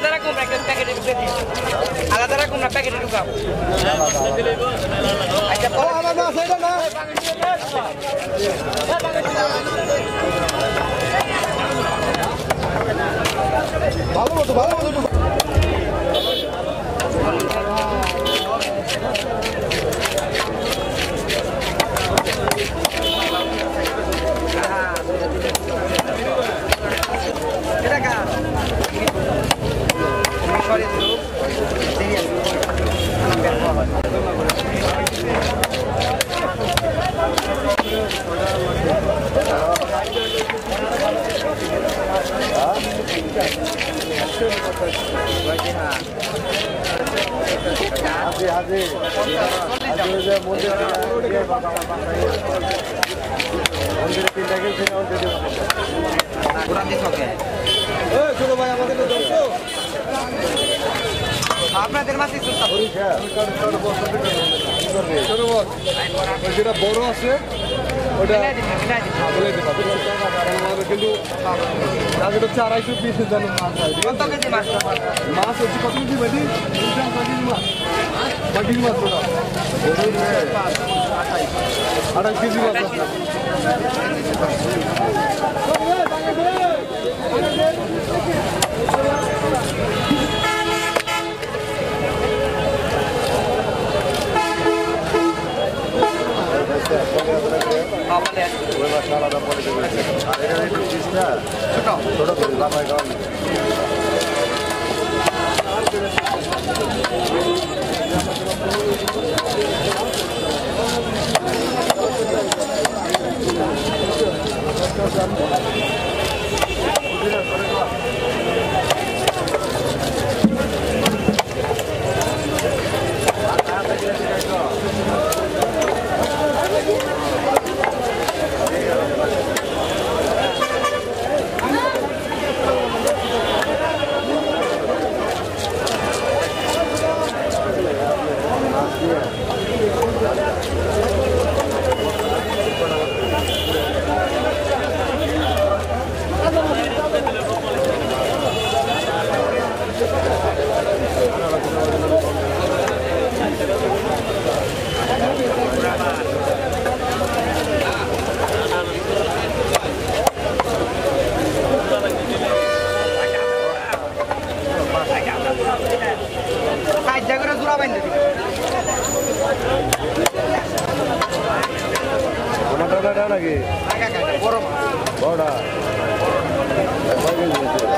রাখুন না প্যাকেটে ঢুকে দিই আলাদা রাখুন না প্যাকেটে ঢুকাও আচ্ছা আমার না সেটা না ভালো মতো আপনাদের মাঝে যেটা বড় আছে ওটা কিন্তু হচ্ছে 250 পিস মাছ হচ্ছে কত কেজি ভাই মাছ ওটা 28 কেজি মাছ আলাদা পরে দেবে আর এটা একটু পিসটা ছোট করে বাবাই গান নাকি বড় বড়